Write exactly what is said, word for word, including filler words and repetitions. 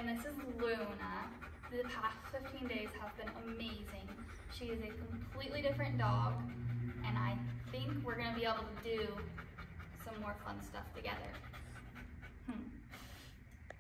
and this is Luna. The past fifteen days have been amazing. She is a completely different dog, and I think we're gonna be able to do some more fun stuff together.